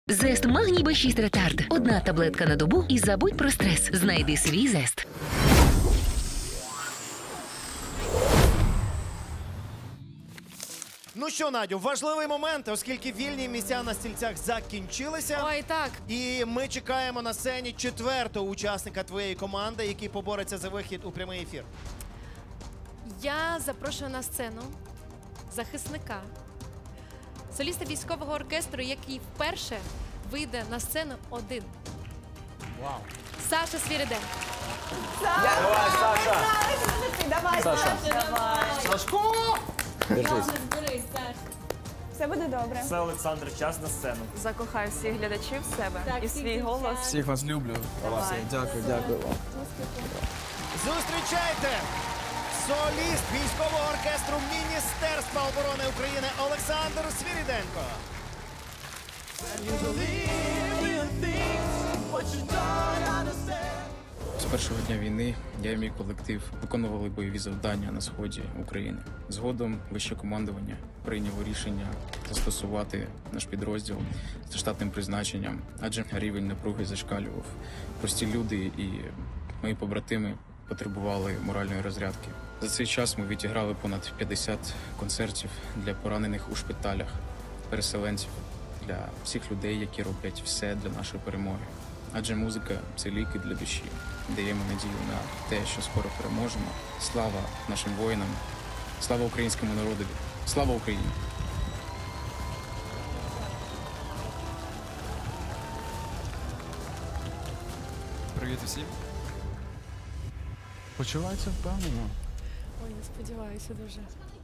Зест Магній Б6 Ретард. Одна таблетка на добу і забудь про стрес. Знайди свій Зест. Ну що, Надю, важливий момент, оскільки вільні місця на стільцях закінчилися. Ой, так. І ми чекаємо на сцені четвертого учасника твоєї команди, який побореться за вихід у прямий ефір. Я запрошую на сцену захисника, соліста військового оркестру, який вперше вийде на сцену один. Вау. Саша Свириденко. Давай, Саша! Давай, Саша. Давай. Сашко! Держись. Все буде добре. Все, Олександр, час на сцену. Закохай всіх глядачів в себе і свій голос. Всіх вас люблю. Все, дякую, дякую вам. Зустрічайте! Соліст військового оркестру Міністерства оборони України Олександр Свириденко. З першого дня війни я і мій колектив виконували бойові завдання на сході України. Згодом вище командування прийняло рішення застосувати наш підрозділ за штатним призначенням, адже рівень напруги зашкалював. Прості люди і мої побратими потребували моральної розрядки. За цей час ми відіграли понад 50 концертів для поранених у шпиталях, переселенців, для всіх людей, які роблять все для нашої перемоги. Адже музика – це ліки для душі. Даємо надію на те, що скоро переможемо. Слава нашим воїнам, слава українському народові, слава Україні! Привіт усім. Почуваюся впевнено. Ой, не сподіваюся дуже.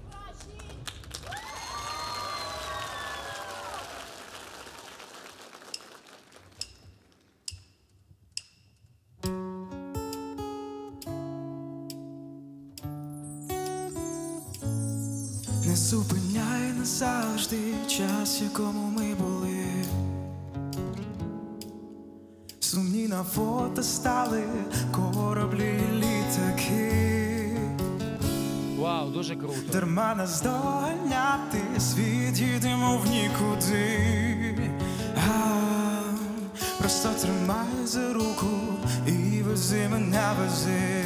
Не зупиняй назавжди час, в якому ми були. Сумні на фото стали кораблі і літаки. Вау, дуже круто. Дарма нас доганяти, світ їдемо в нікуди. Просто тримай за руку і вези мене, вези.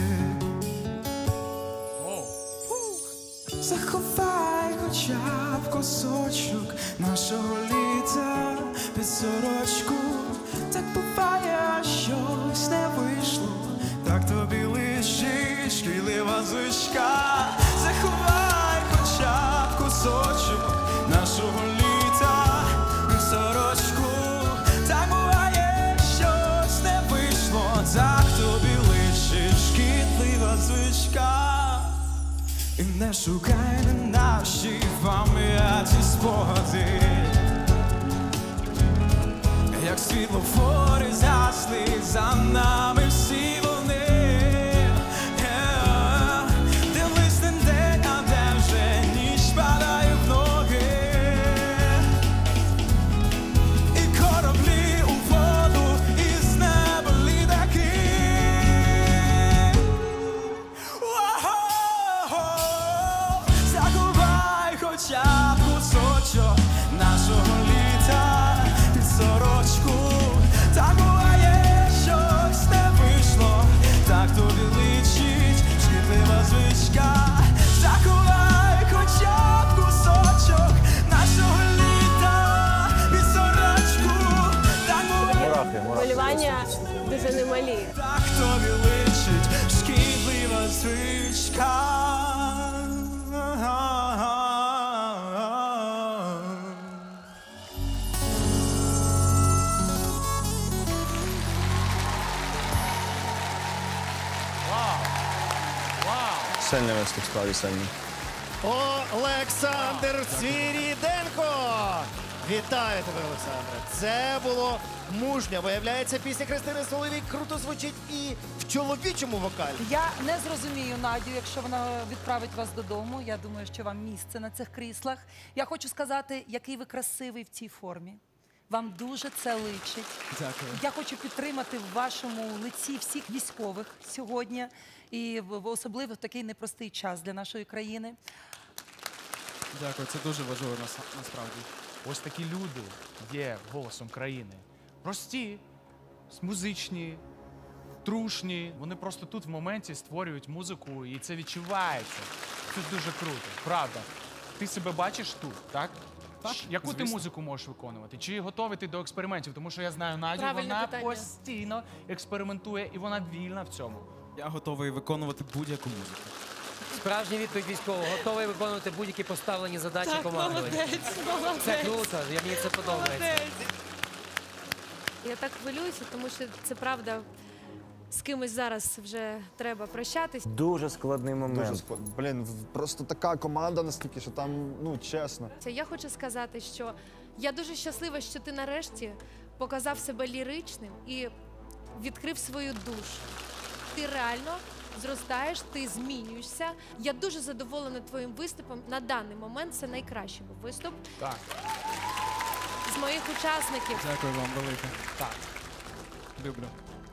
Заховай хоча б кусочок нашого літа під сорочку. Так буває, щось не вийшло, так тобі лишить шкідлива звичка. Заховай хоча б кусочок нашого літа під сорочку. Так буває, щось не вийшло, так тобі лишить шкідлива звичка. І не шукай на нашій пам'яті спогади, як світлофори згасли, за нами всі вони. Дивись на день, а де вже ніч падає в ноги. І кораблі у воду, і з неба літаки. Заховай хоча б кусочок нашого літа під сорочку. Так буває, щось не вийшло, так тобі личить шкідлива звичка. Заховай хоча б кусочок нашого літа під сорочку. Так буває, Хвилювання дуже немалі. так тобі личить шкідлива звичка. Сильний виступ, справді сильний. Олександр Свириденко! Вітаю тебе, Олександре! Це було мужньо. Виявляється, пісня Христини Соловій круто звучить і в чоловічому вокалі. Я не зрозумію Надю, якщо вона відправить вас додому. Я думаю, що вам місце на цих кріслах. Я хочу сказати, який ви красивий в цій формі. Вам дуже це личить. Дякую. Я хочу підтримати в вашому лиці всіх військових сьогодні. І особливо в такий непростий час для нашої країни. Дякую, це дуже важливо насправді. ось такі люди є голосом країни. Прості, музичні, трушні. Вони просто тут в моменті створюють музику, і це відчувається. Це дуже круто, правда. Ти себе бачиш тут, так? Так, Яку ти звісно. музику можеш виконувати? Чи готовий ти до експериментів? Тому що я знаю Надю, Правильне вона питання. постійно експериментує і вона вільна в цьому. Я готовий виконувати будь-яку музику. Справжня відповідь військового. Готовий виконувати будь-які поставлені задачі командування. Це круто, мені це подобається. Я так хвилююся, тому що це правда. З кимось зараз вже треба прощатись. Дуже складний момент. Блін, просто така команда настільки, що там, ну, чесно. Я хочу сказати, що я дуже щаслива, що ти нарешті показав себе ліричним і відкрив свою душу. Ти реально зростаєш, ти змінюєшся. Я дуже задоволена твоїм виступом. На даний момент це найкращий був виступ Так, з моїх учасників. Дякую вам велике. так. Люблю.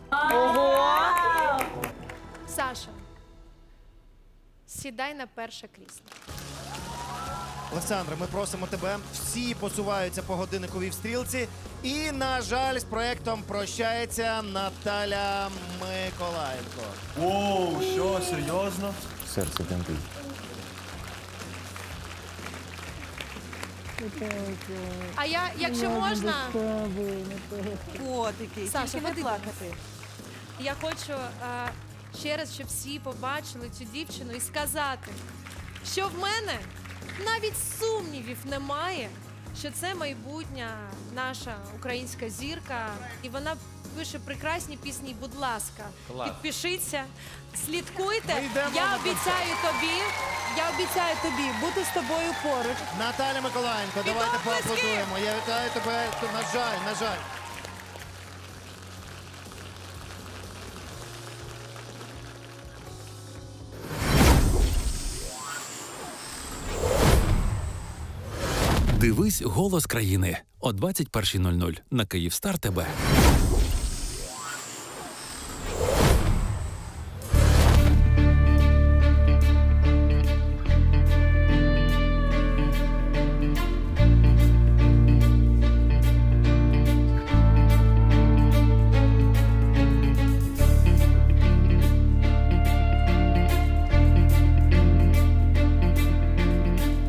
Саша, сідай на перше крісло. Олександре, ми просимо тебе. Всі посуваються по годинниковій стрілці. І, на жаль, з проєктом прощається Наталя Миколаєнко. Оу, що, серйозно? Серце тремтить. А я, якщо можна, Котики, Саша, тільки не ходи. плакати. я хочу ще раз, щоб всі побачили цю дівчину і сказати, що в мене навіть сумнівів немає, що це майбутня наша українська зірка, і вона пише прекрасні пісні. Будь ласка, Клас. підпишіться, слідкуйте. Ми йдемо Я на обіцяю тобі бути з тобою поруч. Наталя Миколаєнко, давайте поаплодуємо. Я вітаю тебе. На жаль. Дивись «Голос країни» о 21:00 на Київстар ТБ.